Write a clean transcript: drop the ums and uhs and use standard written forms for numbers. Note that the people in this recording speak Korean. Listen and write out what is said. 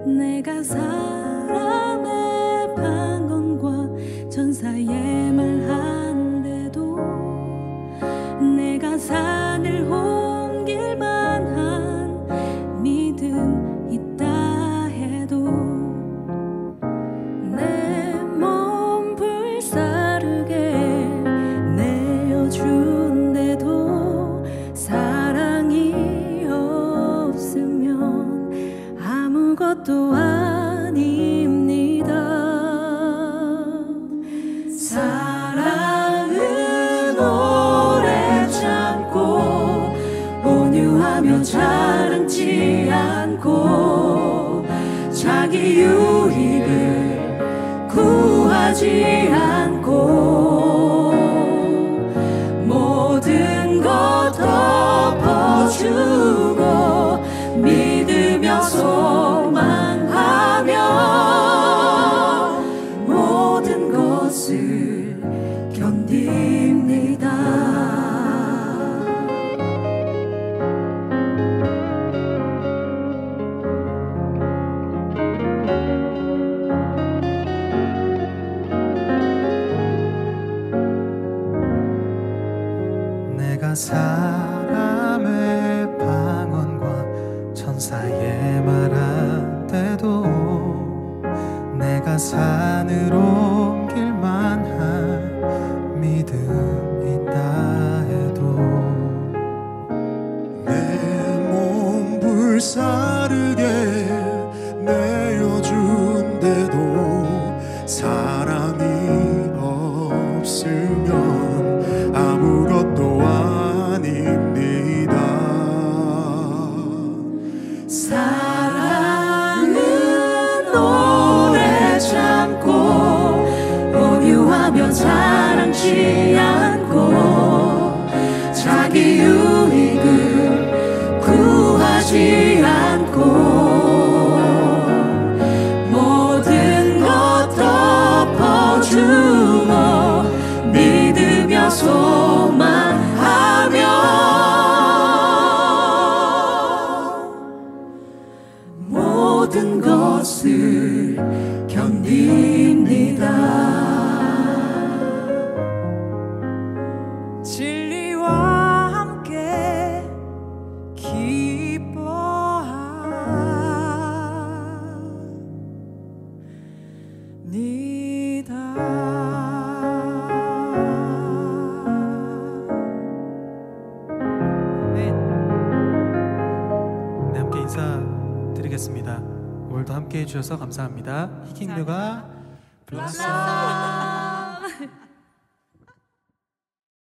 내가 사람의 방언과 천사의 말한데도 내가 산을 옮길 만한 믿음 있다 해도 내 몸 불사르게 내어준데도 사랑이 없으면 아무것도 아닙니다. 사랑은 오래 참고 온유하며 자랑치 않고 자기 유익을 구하지 않고 모든 것 덮어주고 믿으며 소망하며 모든 것을 견딥니다. 내가 사람의 방언과 천사의 말한데도 내가 산을 옮길 만한 믿음 있다 해도 내 몸 불사르게 내어준데도 사랑이 없으면 아무것도 아닙니다. 사랑은 오래 참고 온유하며 자랑치 않고 자기 유익을 구하지 않고 모든 것 덮어주고 믿으며 소망하며 모든 것을 견딥니다. 진리와 함께 기뻐합니다. 네, 함께 인사드리겠습니다. 오늘도 함께 해주셔서 감사합니다. 히킹류가 불렀어.